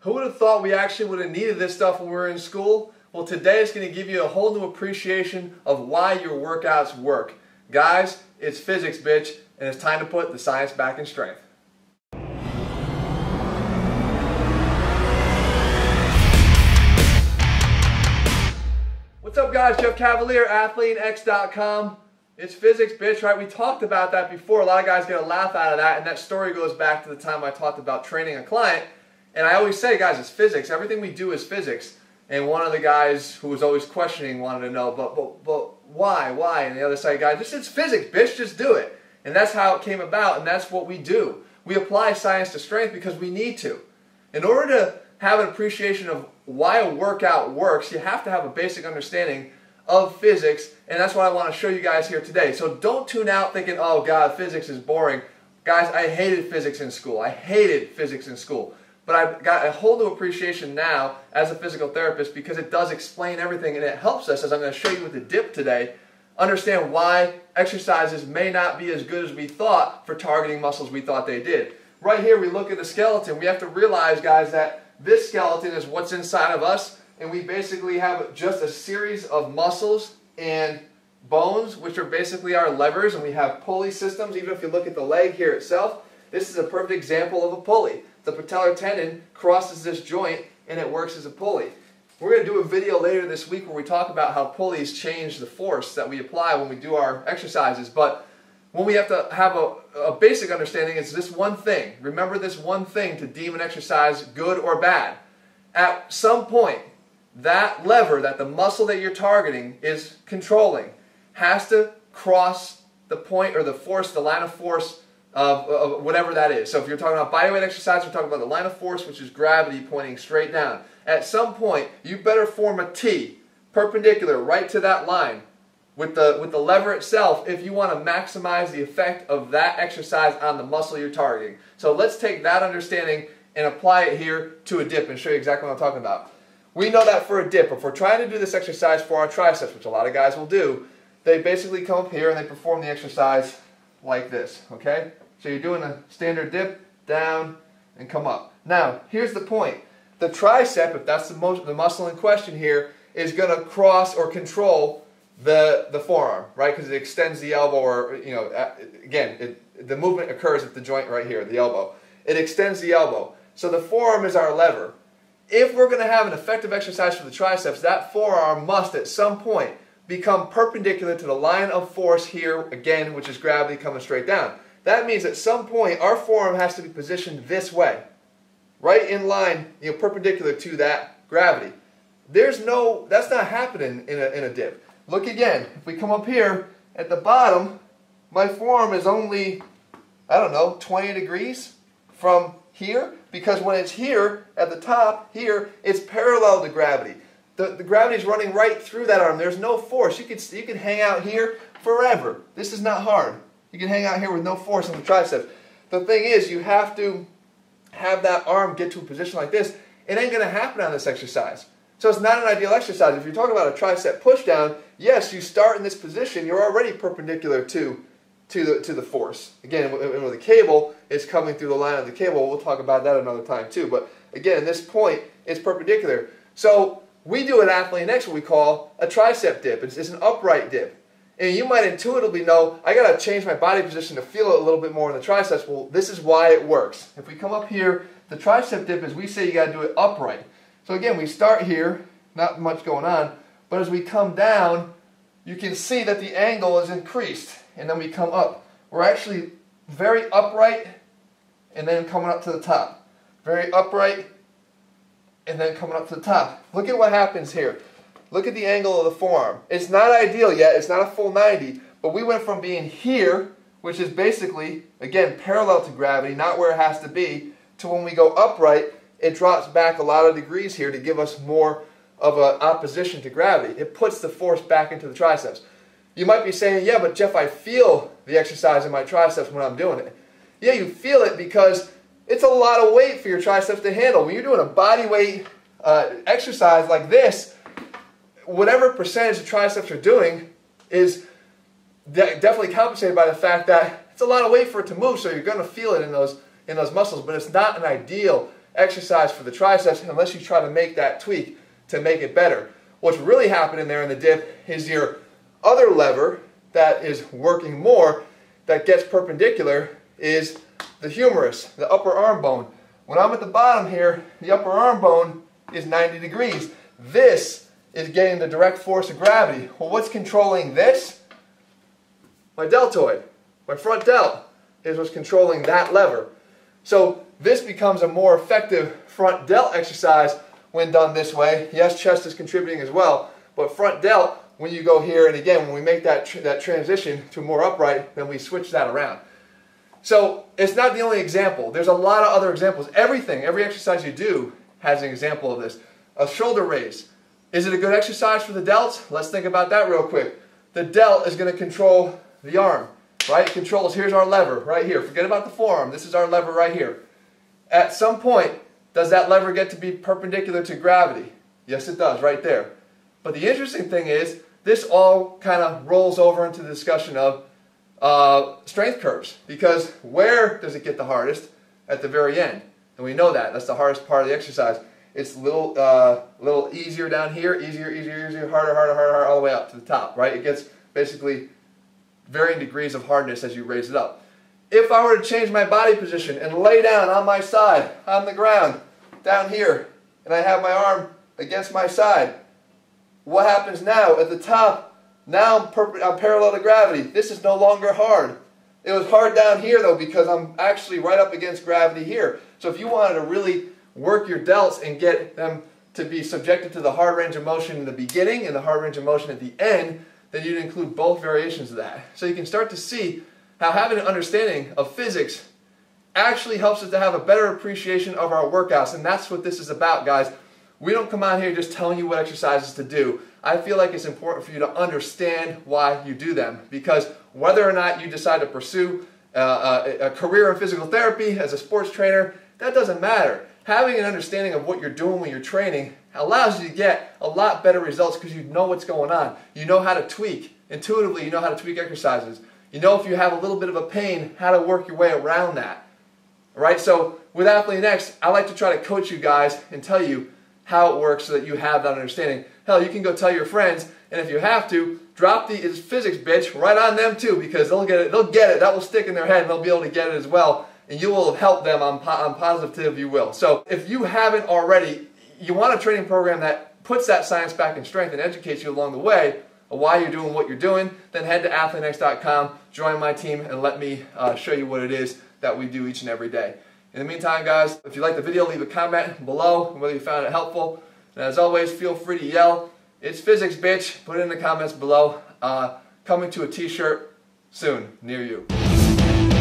Who would have thought we actually would have needed this stuff when we were in school? Well, today is going to give you a whole new appreciation of why your workouts work. Guys, it's physics, bitch, and it's time to put the science back in strength. What's up, guys? Jeff Cavalier, ATHLEAN-X.com. It's physics, bitch, right? We talked about that before. A lot of guys get a laugh out of that, and that story goes back to the time I talked about training a client. And I always say, guys, it's physics. Everything we do is physics. And one of the guys who was always questioning wanted to know, but why? And the other side guy, just it's physics, bitch, just do it. And that's how it came about, and that's what we do. We apply science to strength because we need to. In order to have an appreciation of why a workout works, you have to have a basic understanding of physics, and that's what I want to show you guys here today. So don't tune out thinking, oh God, physics is boring. Guys, I hated physics in school. I hated physics in school. But I've got a whole new appreciation now as a physical therapist because it does explain everything, and it helps us, as I'm going to show you with the dip today, understand why exercises may not be as good as we thought for targeting muscles we thought they did. Right here we look at the skeleton. We have to realize, guys, that this skeleton is what's inside of us, and we basically have just a series of muscles and bones, which are basically our levers, and we have pulley systems. Even if you look at the leg here itself, this is a perfect example of a pulley. The patellar tendon crosses this joint and it works as a pulley. We're going to do a video later this week where we talk about how pulleys change the force that we apply when we do our exercises. But when we have to have a basic understanding, it's this one thing. Remember this one thing to deem an exercise good or bad. At some point, that lever, that the muscle that you're targeting is controlling, has to cross the point or the force, the line of force of whatever that is. So if you're talking about bodyweight exercise, we're talking about the line of force, which is gravity pointing straight down. At some point, you better form a T perpendicular right to that line with the lever itself if you want to maximize the effect of that exercise on the muscle you're targeting. So let's take that understanding and apply it here to a dip and show you exactly what I'm talking about. We know that for a dip, if we're trying to do this exercise for our triceps, which a lot of guys will do, they basically come up here and they perform the exercise like this, okay? So you're doing a standard dip, down, and come up. Now, here's the point. The tricep, if that's the muscle in question here, is going to cross or control the forearm, right? Because it extends the elbow, or, you know, again, the movement occurs at the joint right here, the elbow. It extends the elbow. So the forearm is our lever. If we're going to have an effective exercise for the triceps, that forearm must at some point become perpendicular to the line of force here, again, which is gravity coming straight down. That means at some point our forearm has to be positioned this way, right in line, you know, perpendicular to that gravity. That's not happening in a dip. Look again, if we come up here at the bottom, my forearm is only, I don't know, 20 degrees from here, because when it's here at the top here, it's parallel to gravity. The gravity is running right through that arm. There's no force. You can hang out here forever. This is not hard. You can hang out here with no force on the triceps. The thing is, you have to have that arm get to a position like this. It ain't going to happen on this exercise. So it's not an ideal exercise. If you're talking about a tricep pushdown, yes, you start in this position. You're already perpendicular to the force. Again, with the cable, it's coming through the line of the cable. We'll talk about that another time too. But again, at this point, it's perpendicular. So we do an ATHLEAN-X, what we call a tricep dip. It's an upright dip. And you might intuitively know, I got to change my body position to feel it a little bit more in the triceps. Well, this is why it works. If we come up here, the tricep dip is, we say you got to do it upright. So again, we start here, not much going on, but as we come down, you can see that the angle is increased, and then we come up. We're actually very upright, and then coming up to the top. Very upright, and then coming up to the top. Look at what happens here. Look at the angle of the forearm. It's not ideal yet, it's not a full 90, but we went from being here, which is basically, again, parallel to gravity, not where it has to be, to when we go upright, it drops back a lot of degrees here to give us more of an opposition to gravity. It puts the force back into the triceps. You might be saying, yeah, but Jeff, I feel the exercise in my triceps when I'm doing it. Yeah, you feel it because it's a lot of weight for your triceps to handle. When you're doing a body weight exercise like this, whatever percentage the triceps are doing is definitely compensated by the fact that it's a lot of weight for it to move, so you're going to feel it in those muscles, but it's not an ideal exercise for the triceps unless you try to make that tweak to make it better. What's really happening there in the dip is your other lever that is working more, that gets perpendicular, is the humerus, the upper arm bone. When I'm at the bottom here, the upper arm bone is 90 degrees. This is getting the direct force of gravity. Well, what's controlling this? My deltoid. My front delt is what's controlling that lever. So this becomes a more effective front delt exercise when done this way. Yes, chest is contributing as well, but front delt, when you go here, and again, when we make that transition to more upright, then we switch that around. So it's not the only example. There's a lot of other examples. Every exercise you do has an example of this. A shoulder raise. Is it a good exercise for the delts? Let's think about that real quick. The delt is going to control the arm, right? It controls, here's our lever right here. Forget about the forearm. This is our lever right here. At some point, does that lever get to be perpendicular to gravity? Yes, it does, right there. But the interesting thing is, this all kind of rolls over into the discussion of strength curves, because where does it get the hardest? At the very end, and we know that. That's the hardest part of the exercise. It's a little easier down here, easier, harder, all the way up to the top, right? It gets basically varying degrees of hardness as you raise it up. If I were to change my body position and lay down on my side, on the ground, down here, and I have my arm against my side, what happens now? At the top, now I'm parallel to gravity. This is no longer hard. It was hard down here though, because I'm actually right up against gravity here. So if you wanted to really work your delts and get them to be subjected to the hard range of motion in the beginning and the hard range of motion at the end, then you'd include both variations of that. So you can start to see how having an understanding of physics actually helps us to have a better appreciation of our workouts. And that's what this is about, guys. We don't come out here just telling you what exercises to do. I feel like it's important for you to understand why you do them, because whether or not you decide to pursue a career in physical therapy as a sports trainer, that doesn't matter. Having an understanding of what you're doing when you're training allows you to get a lot better results because you know what's going on. You know how to tweak. Intuitively, you know how to tweak exercises. You know if you have a little bit of a pain, how to work your way around that. All right? So with ATHLEAN-X, I like to try to coach you guys and tell you how it works so that you have that understanding. Hell, you can go tell your friends, and if you have to, drop the "it's physics, bitch" right on them too, because they'll get it. They'll get it. That will stick in their head, and they'll be able to get it as well. And you will help them. I'm positive you will. So if you haven't already, you want a training program that puts that science back in strength and educates you along the way of why you're doing what you're doing, then head to ATHLEAN-X.com, join my team, and let me show you what it is that we do each and every day. In the meantime, guys, if you like the video, leave a comment below whether you found it helpful. And as always, feel free to yell, "It's physics, bitch." Put it in the comments below. Coming to a t-shirt soon near you.